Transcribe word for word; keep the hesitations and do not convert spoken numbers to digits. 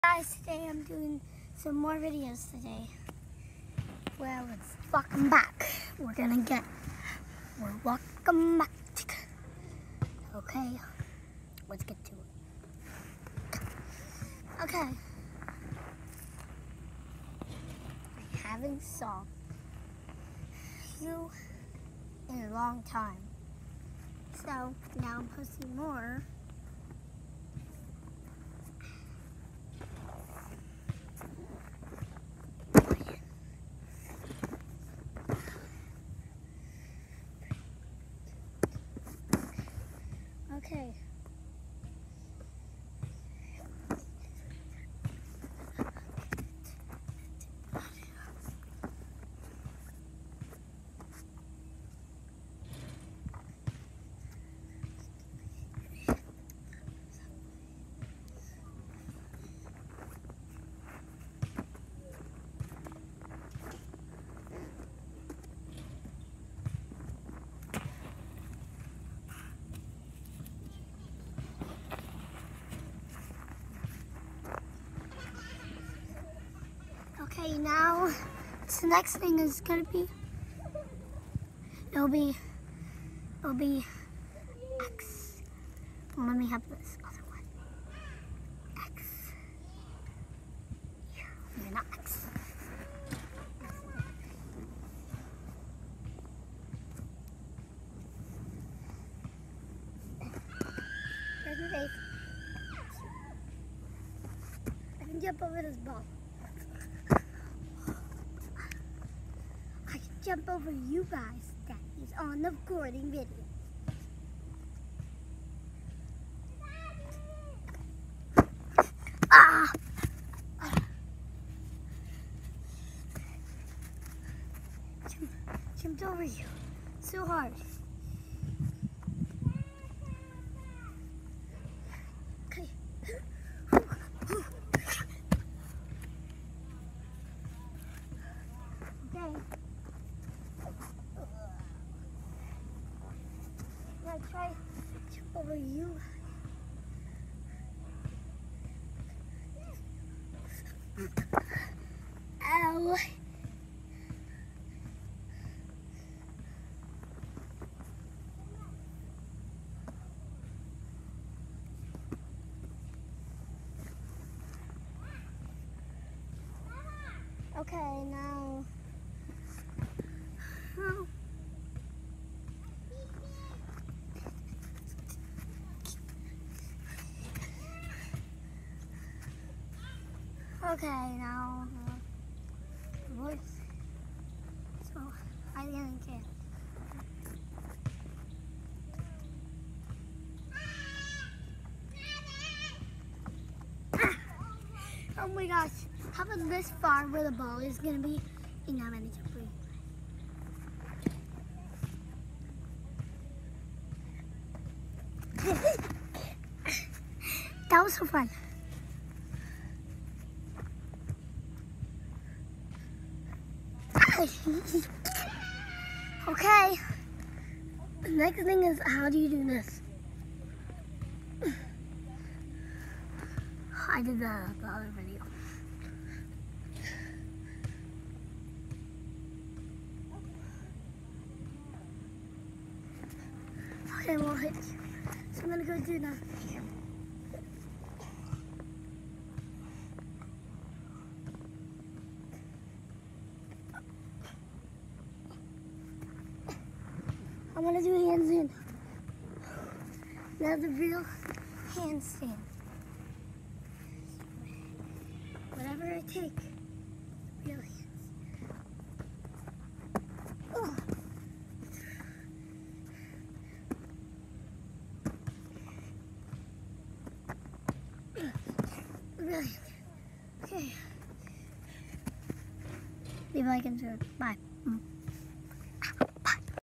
Guys, today I'm doing some more videos today. Well, it's fucking back. We're gonna get, we're welcome back. Okay, let's get to it. Okay. I haven't saw you in a long time. So now I'm posting more. Okay. Okay, now the next thing is gonna be, it'll be, it'll be X. Well, let me have this other one. X. Yeah, you're not X. There's my face. I can jump over this ball. Jump over you guys that is on the recording video. Ah! Jump, jumped over you so hard. Okay. Okay. I try to jump over you. Ow. Okay, now. Oh. Okay, now uh, voice. So I didn't care. Ah! Oh my gosh! How about this far where the ball is gonna be? And now I'm gonna jump over. That was so fun. Okay, the next thing is, how do you do this? I did the, the other video. Okay, well, hit you. So I'm gonna go do that. I'm gonna do handstand. Now the real handstand. Whatever I take, real hands. Oh. Really. Okay. Leave a like and subscribe. Bye.